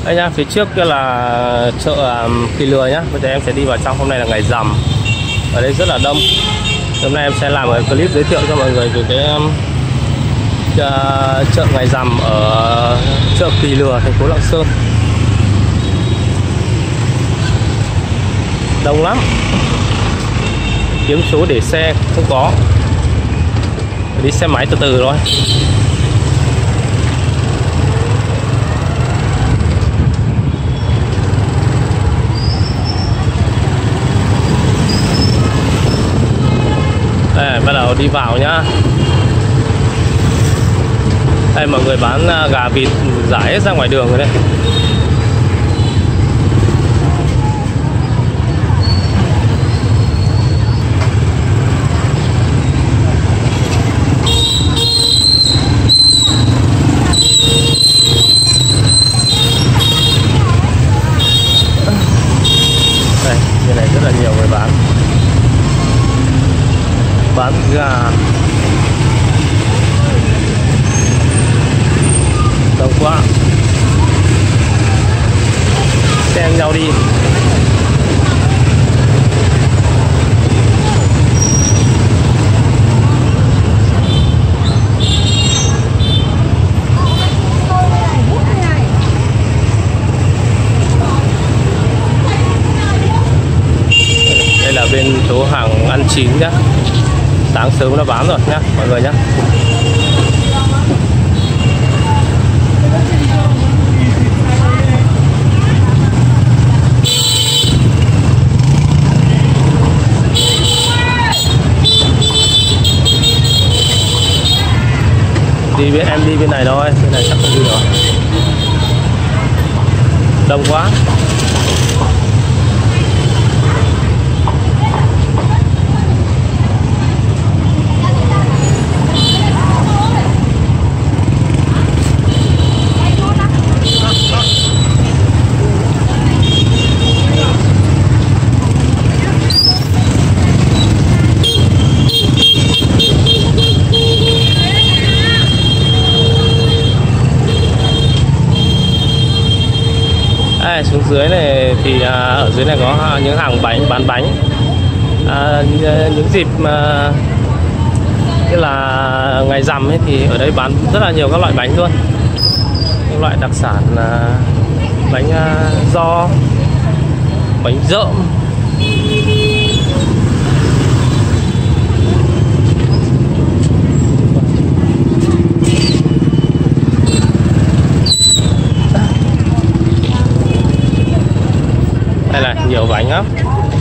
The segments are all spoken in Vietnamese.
Đây nhá, phía trước kia là chợ Kỳ Lừa nhá. Bây giờ em sẽ đi vào trong, hôm nay là ngày rằm. Ở đây rất là đông. Hôm nay em sẽ làm một clip giới thiệu cho mọi người về cái chợ ngày rằm ở chợ Kỳ Lừa, thành phố Lạng Sơn. Đông lắm. Kiếm chỗ để xe không có. Đi xe máy từ từ thôi. Đây, bắt đầu đi vào nhá. Đây, mọi người bán gà vịt rải hết ra ngoài đường rồi đây. Đây, như này rất là nhiều người bán gà. Đông quá, xen nhau đi. Đây là bên chỗ hàng ăn chín nhá, sáng sớm nó bán rồi nhá mọi người nhá. Em đi bên này thôi, bên này chắc không đi được, đông quá. Xuống dưới này thì ở dưới này có những hàng bán bánh. Những dịp như là ngày rằm ấy thì ở đây bán rất là nhiều các loại bánh luôn. Những loại đặc sản là bánh giò, bánh dợm. Đây là nhiều bánh lắm.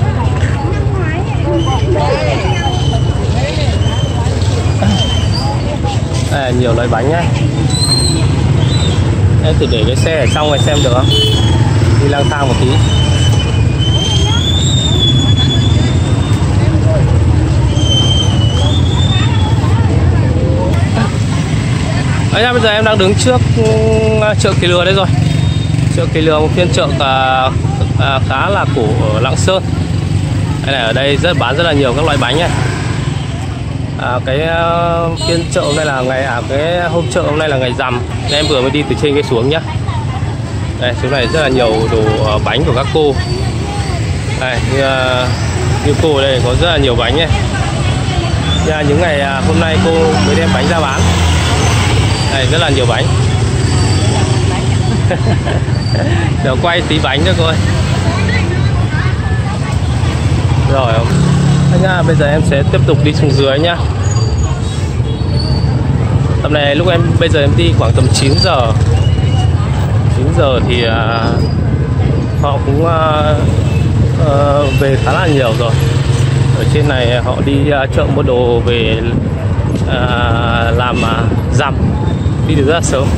Đây là nhiều loại bánh nhá. Em thử để cái xe ở trong này xem được không? Đi lang thang một tí. Đấy nha, bây giờ em đang đứng trước chợ Kỳ Lừa đây rồi. Chợ Kỳ Lừa, một phiên chợ khá là cổ ở Lạng Sơn. Đây này, ở đây bán rất là nhiều các loại bánh này. Cái phiên chợ hôm nay là cái hôm chợ hôm nay là ngày rằm. Em vừa mới đi từ trên cái xuống nhá. Đây, chỗ này rất là nhiều đồ bánh của các cô. Đây, như cô ở đây có rất là nhiều bánh này. Những ngày hôm nay cô mới đem bánh ra bán. Đây, rất là nhiều bánh. Giờ quay tí bánh cho cô ơi. Rồi nha, bây giờ em sẽ tiếp tục đi xuống dưới nhá. Tầm này bây giờ em đi khoảng tầm 9 giờ. 9 giờ thì họ cũng về khá là nhiều rồi. Ở trên này họ đi chợ mua đồ về làm rằm, đi được rất là sớm.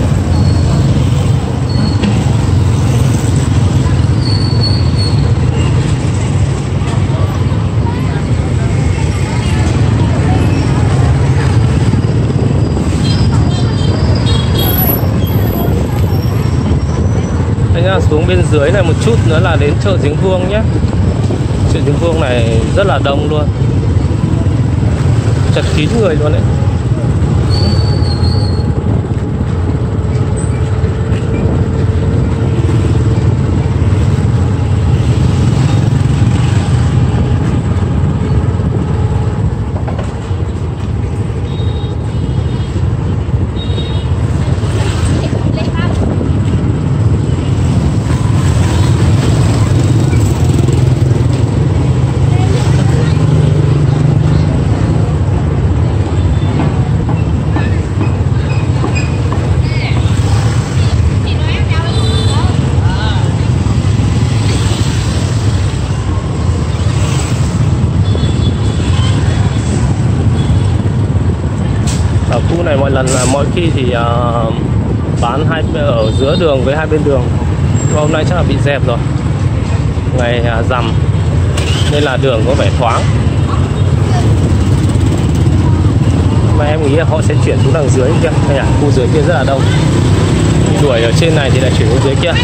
Xuống bên dưới này một chút nữa là đến chợ Giếng Vuông nhé. Chợ Giếng Vuông này rất là đông luôn, chật kín người luôn đấy. Khu này mọi lần là mỗi khi thì bán ở giữa đường với hai bên đường. Hôm nay chắc là bị dẹp rồi, ngày rằm nên là đường có vẻ thoáng. Mà em nghĩ là họ sẽ chuyển xuống đằng dưới kia, đây à, khu dưới kia rất là đông. Đuổi ở trên này thì lại chuyển xuống dưới kia.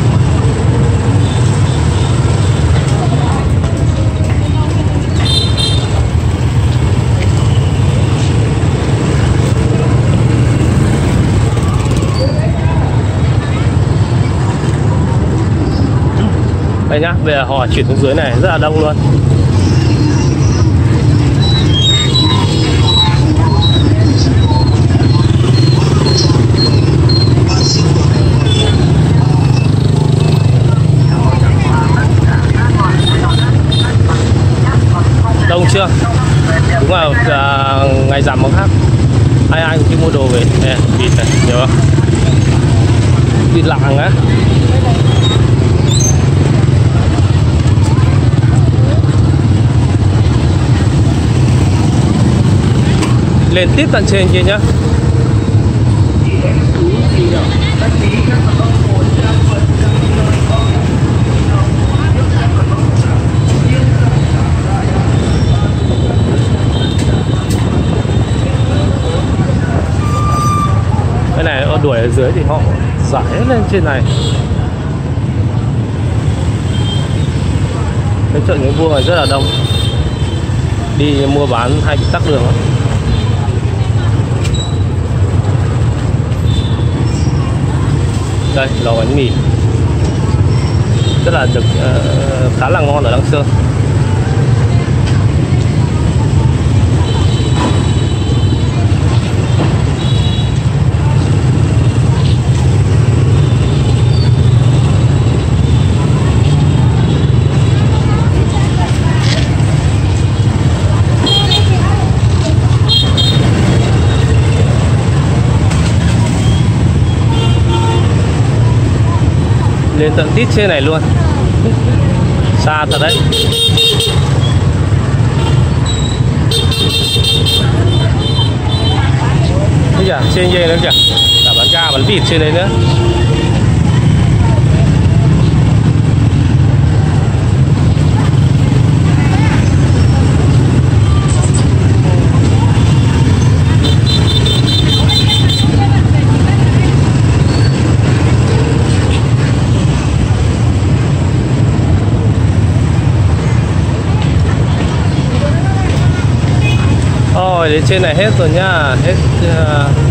Đây nhá, bây giờ họ chuyển xuống dưới này rất là đông luôn. Đông chưa? Đúng là ngày rằm nó khác. Ai cũng đi mua đồ về. Nè, vịt này, nhiều không? Vịt lạng á. Lên tiếp tận trên kia nhá. Cái này đuổi ở dưới thì họ giải lên trên này. Cái chợ Những Vuông này rất là đông, đi mua bán hay bị tắc đường lắm. Đây, lò bánh mì rất là được, khá là ngon ở Lạng Sơn. Lên tận tít trên này luôn, xa thật đấy. Bây giờ trên dây nữa kìa, cả bán ga bán vịt trên đấy nữa. Rồi đến trên này hết rồi nhá, hết